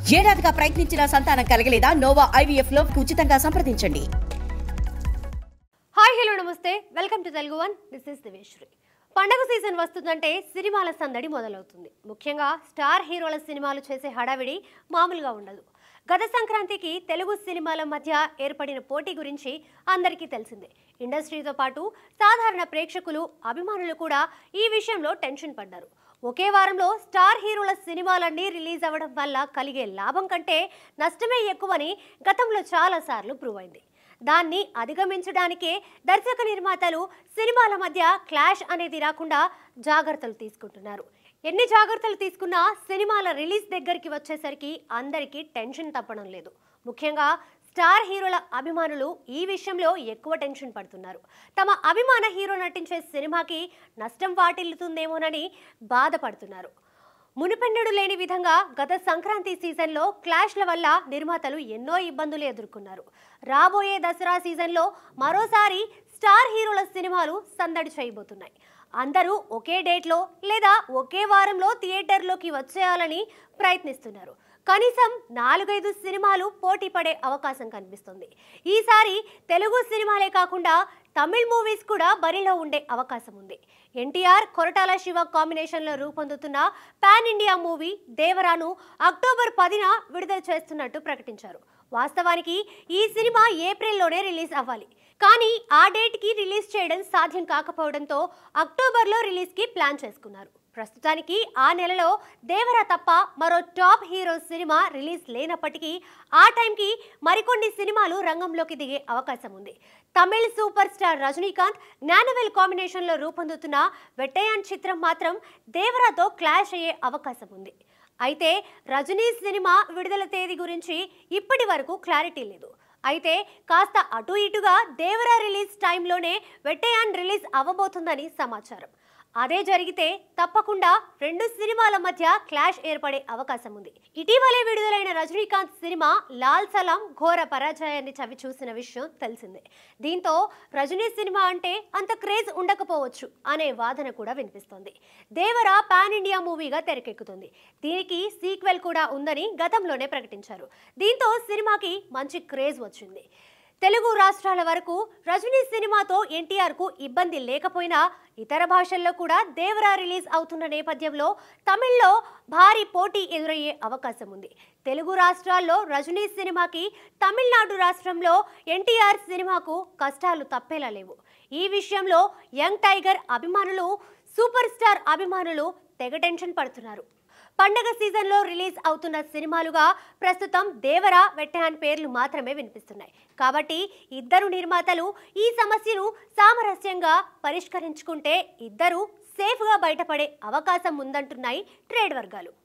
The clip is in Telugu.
ఏడాదిగా ప్రయత్నించిన సంతానం కలగలేదా? నోవా ఐవీఎఫ్ లో ఉచితంగా సంప్రదించండి. హాయ్ హలో నమస్తే, welcome to Telugu one. This is Diveshwari. పండగ సీజన్ వస్తుందంటే సినిమాల సందడి మొదలవుతుంది. ముఖ్యంగా స్టార్ హీరోల సినిమాలు చేసే హడావిడి మామూలుగా ఉండదు. గత సంక్రాంతికి తెలుగు సినిమాల మధ్య ఏర్పడిన పోటీ గురించి అందరికీ తెలిసిందే. ఇండస్ట్రీతో పాటు సాధారణ ప్రేక్షకులు, అభిమానులు కూడా ఈ విషయంలో టెన్షన్ పడ్డారు. ఒకే వారంలో స్టార్ హీరోల సినిమాలన్నీ రిలీజ్ అవ్వడం వల్ల కలిగే లాభం కంటే నష్టమే ఎక్కువని గతంలో చాలాసార్లు ప్రూవ్ అయింది. దాన్ని అధిగమించడానికే దర్శక నిర్మాతలు సినిమాల మధ్య క్లాష్ అనేది రాకుండా జాగ్రత్తలు తీసుకుంటున్నారు. ఎన్ని జాగ్రత్తలు తీసుకున్నా సినిమాల రిలీజ్ దగ్గరికి వచ్చేసరికి అందరికీ టెన్షన్ తప్పడం లేదు. ముఖ్యంగా స్టార్ హీరోల అభిమానులు ఈ విషయంలో ఎక్కువ టెన్షన్ పడుతున్నారు. తమ అభిమాన హీరో నటించే సినిమాకి నష్టం వాటిల్లుతుందేమోనని బాధపడుతున్నారు. మునుపెన్నడూ లేని విధంగా గత సంక్రాంతి సీజన్లో క్లాష్ల వల్ల నిర్మాతలు ఎన్నో ఇబ్బందులు ఎదుర్కొన్నారు. రాబోయే దసరా సీజన్లో మరోసారి స్టార్ హీరోల సినిమాలు సందడి చేయబోతున్నాయి. అందరూ ఒకే డేట్లో లేదా ఒకే వారంలో థియేటర్లోకి వచ్చేయాలని ప్రయత్నిస్తున్నారు. కనీసం 4-5 సినిమాలు పోటీ పడే అవకాశం కనిపిస్తుంది. ఈసారి తెలుగు సినిమాలే కాకుండా తమిళ్ మూవీస్ కూడా బరిలో ఉండే అవకాశం ఉంది. ఎన్టీఆర్, కొరటాల శివ కాంబినేషన్లో రూపొందుతున్న పాన్ ఇండియా మూవీ దేవరాను అక్టోబర్ 10న విడుదల చేస్తున్నట్టు ప్రకటించారు. వాస్తవానికి ఈ సినిమా ఏప్రిల్లోనే రిలీజ్ అవ్వాలి. కానీ ఆ డేట్కి రిలీజ్ చేయడం సాధ్యం కాకపోవడంతో అక్టోబర్లో రిలీజ్కి ప్లాన్ చేసుకున్నారు. ప్రస్తుతానికి ఆ నెలలో దేవరా తప్ప మరో టాప్ హీరో సినిమా రిలీజ్ లేనప్పటికీ ఆ టైంకి మరికొన్ని సినిమాలు రంగంలోకి దిగే అవకాశం ఉంది. తమిళ్ సూపర్ స్టార్ రజనీకాంత్, జ్ఞానవేల్ కాంబినేషన్లో రూపొందుతున్న వెట్టయాన్ చిత్రం మాత్రం దేవరాతో క్లాష్ అయ్యే అవకాశం ఉంది. అయితే రజనీ సినిమా విడుదల తేదీ గురించి ఇప్పటి వరకు క్లారిటీ లేదు. అయితే కాస్త అటు ఇటుగా దేవరా రిలీజ్ టైంలోనే వెట్టయాన్ రిలీజ్ అవ్వబోతుందని సమాచారం. అదే జరిగితే తప్పకుండా 2 సినిమాల మధ్య క్లాష్ ఏర్పడే అవకాశం ఉంది. ఇటీవలే విడుదలైన రజనీకాంత్ సినిమా లాల్ సలాం ఘోర పరాజయాన్ని చవి చూసిన విషయం తెలిసిందే. దీంతో రజనీ సినిమా అంటే అంత క్రేజ్ ఉండకపోవచ్చు అనే వాదన కూడా వినిపిస్తోంది. దేవరా పాన్ ఇండియా మూవీగా తెరకెక్కుతుంది. దీనికి సీక్వెల్ కూడా ఉందని గతంలోనే ప్రకటించారు. దీంతో సినిమాకి మంచి క్రేజ్ వచ్చింది. తెలుగు రాష్ట్రాల వరకు రజనీ సినిమాతో ఎన్టీఆర్కు ఇబ్బంది లేకపోయినా ఇతర భాషల్లో కూడా దేవరా రిలీజ్ అవుతున్న నేపథ్యంలో తమిళ్లో భారీ పోటీ ఎదురయ్యే అవకాశం ఉంది. తెలుగు రాష్ట్రాల్లో రజనీ సినిమాకి, తమిళనాడు రాష్ట్రంలో ఎన్టీఆర్ సినిమాకు కష్టాలు తప్పేలా లేవు. ఈ విషయంలో యంగ్ టైగర్ అభిమానులు, సూపర్ స్టార్ అభిమానులు తెగ టెన్షన్ పడుతున్నారు. పండగ సీజన్లో రిలీజ్ అవుతున్న సినిమాలుగా ప్రస్తుతం దేవరా, వెట్టయాన్ పేర్లు మాత్రమే వినిపిస్తున్నాయి. కాబట్టి ఇద్దరు నిర్మాతలు ఈ సమస్యను సామరస్యంగా పరిష్కరించుకుంటే ఇద్దరు సేఫ్గా బయటపడే అవకాశం ఉందంటున్నాయి ట్రేడ్ వర్గాలు.